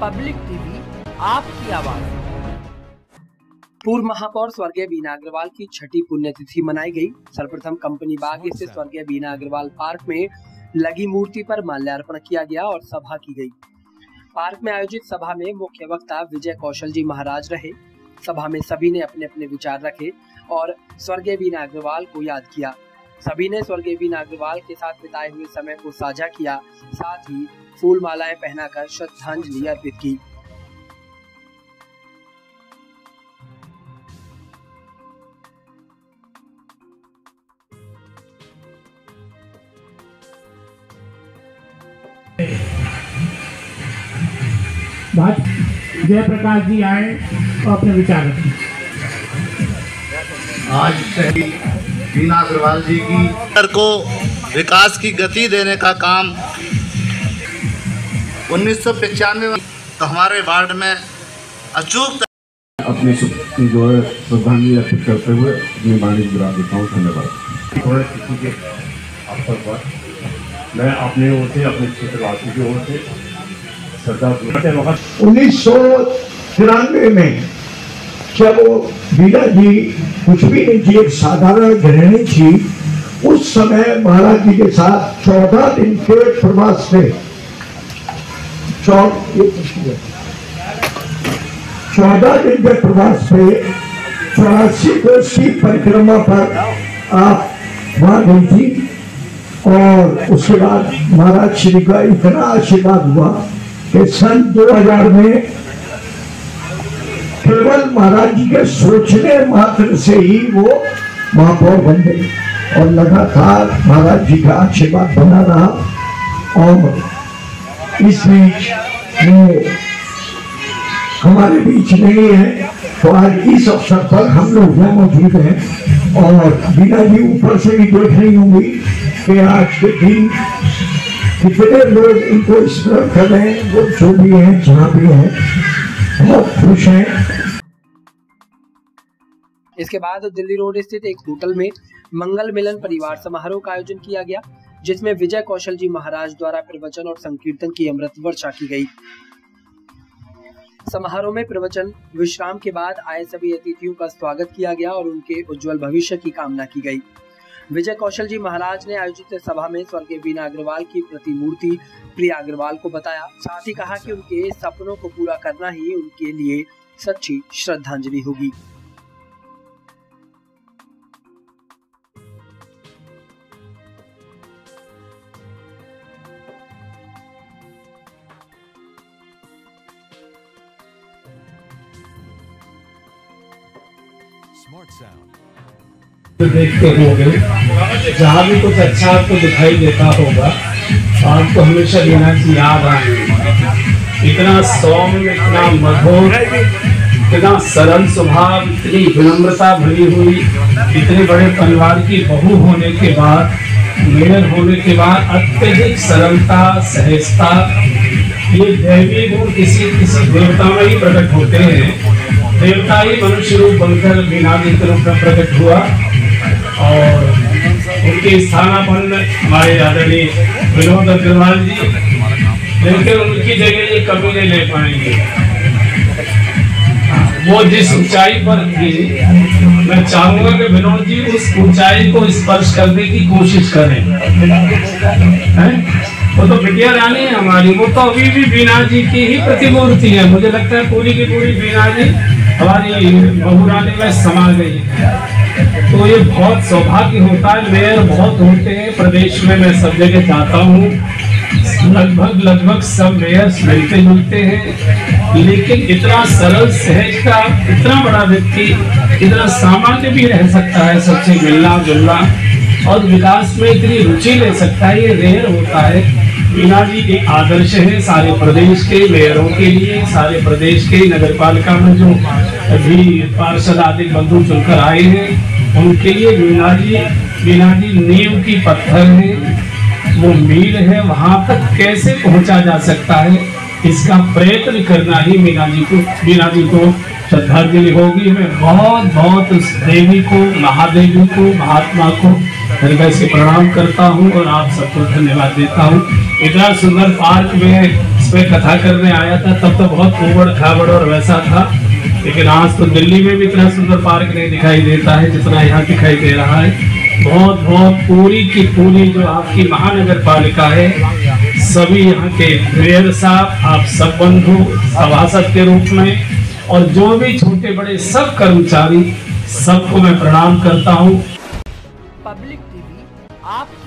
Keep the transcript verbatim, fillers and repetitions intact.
Public TV, आपकी आवाज। पूर्व महापौर स्वर्गीय बीना अग्रवाल की छठी पुण्यतिथि मनाई गई। सर्वप्रथम कंपनी बाग स्थित स्वर्गीय बीना अग्रवाल पार्क में लगी मूर्ति पर माल्यार्पण किया गया और सभा की गई। पार्क में आयोजित सभा में मुख्य वक्ता विजय कौशल जी महाराज रहे। सभा में सभी ने अपने अपने विचार रखे और स्वर्गीय बीना अग्रवाल को याद किया। सभी ने स्वर्गीय बीना अग्रवाल के साथ बिताए हुए समय को साझा किया, साथ ही फूल मालाएं पहनाकर श्रद्धांजलि अर्पित की। बात जयप्रकाश जी आए और अपने विचार रखें। आज बीना अग्रवाल जी की को विकास की गति देने का काम उन्नीस सौ पचानवे में तो हमारे वार्ड में अचूक अपने जो है श्रद्धांजलि अर्पित करते हुए अपनी वाणी गिरा देता हूँ। धन्यवाद। किसी के अवसर पर मैं अपने ओर से, अपने क्षेत्रवासी की ओर से श्रद्धा। उन्नीस सौ तिरानवे में जब वो बीना जी कुछ भी नहीं थी, एक साधारण गृहिणी थी, उस समय महाराज जी के साथ चौदह दिन के प्रवास से चौदह दिन के प्रवास पे चौरासी कोस की परिक्रमा पर आप वहां गई थी। और उसके बाद महाराज श्री का इतना आशीर्वाद हुआ कि सन दो हज़ार में केवल महाराज जी के सोचने मात्र से ही वो महापौर बन गए और लगातार महाराज जी का आशीर्वाद बना रहा। और इस बीच में हमारे बीच नहीं है, तो आज इस अवसर पर हम लोग यहाँ मौजूद हैं। और बीना जी ऊपर से भी देख रही होंगी कि आज के दिन कितने लोग इनको स्मरण कर रहे हैं। वो जो भी हैं, जहाँ भी हैं, बहुत खुश हैं। इसके बाद दिल्ली रोड स्थित एक होटल में मंगल मिलन परिवार समारोह का आयोजन किया गया, जिसमें विजय कौशल जी महाराज द्वारा प्रवचन और संकीर्तन की अमृत वर्षा की गई। समारोह में प्रवचन विश्राम के बाद आए सभी अतिथियों का स्वागत किया गया और उनके उज्जवल भविष्य की कामना की गई। विजय कौशल जी महाराज ने आयोजित सभा में स्वर्गीय बीना अग्रवाल की प्रतिमूर्ति प्रिया अग्रवाल को बताया, साथ ही कहा कि उनके सपनों को पूरा करना ही उनके लिए सच्ची श्रद्धांजलि होगी। तो देखते होंगे जहाँ भी कुछ अच्छा आपको दिखाई देता होगा, आपको हमेशा बीना जी याद आएंगे। इतना सौम्य, इतना मधुर, इतना सरल स्वभाव, इतनी विनम्रता भरी हुई, इतने बड़े परिवार की बहू होने के बाद, मेयर होने के बाद अत्यधिक सरलता, सहजता, ये दैवीय गुण किसी किसी देवता में ही प्रकट होते हैं। देवता ही मनुष्य रूप बनकर बीना जी के रूप में प्रकट हुआ और उनके स्थानापन्न हमारे आदरणीय विनोद अग्रवाल जी, लेकिन उनकी जगह ये कभी नहीं ले पाएंगे। वो जिस ऊंचाई पर थी, मैं चाहूंगा कि विनोद जी उस ऊंचाई को स्पर्श करने की कोशिश करें। हैं? वो तो बिटिया रानी है हमारी, वो तो अभी भी बीना जी की ही प्रतिमूर्ति है। मुझे लगता है पूरी की पूरी बीना जी हमारी बहू रानी में समा गई है। तो ये बहुत सौभाग्य होता है। मेयर बहुत होते हैं प्रदेश में, मैं सब जगह जाता हूँ, लगभग लगभग सब मेयर्स मिलते जुलते हैं, लेकिन इतना सरल सहज का इतना बड़ा व्यक्ति इतना सामान्य भी रह सकता है, सबसे मिलना जुलना और विकास में इतनी रुचि ले सकता है, ये रेयर होता है। बीना जी एक आदर्श है सारे प्रदेश के मेयरों के लिए, सारे प्रदेश के नगर पालिका में जो अभी पार्षद आदि बंधु चुनकर आए हैं, उनके लिए बीना जी बीना जी नींव की पत्थर है, वो मील है। वहां तक कैसे पहुंचा जा सकता है, इसका प्रयत्न करना ही बीना जी को बीना जी को श्रद्धांजलि होगी। मैं बहुत बहुत उस देवी को, महादेवी को, महात्मा को हृदय से प्रणाम करता हूँ और आप सबको धन्यवाद देता हूँ। इतना सुंदर पार्क में इस पे कथा करने आया था, तब तो बहुत उबड़ खाबड़ और वैसा था, लेकिन आज तो दिल्ली में भी इतना सुंदर पार्क नहीं दिखाई देता है जितना यहाँ दिखाई दे रहा है। बहुत बहुत पूरी की पूरी जो आपकी महानगर पालिका है, सभी यहाँ के मेयर साहब, आप सब बंधु सभासद के रूप में और जो भी छोटे बड़े सब कर्मचारी, सबको मैं प्रणाम करता हूँ। पब्लिक टीवी आप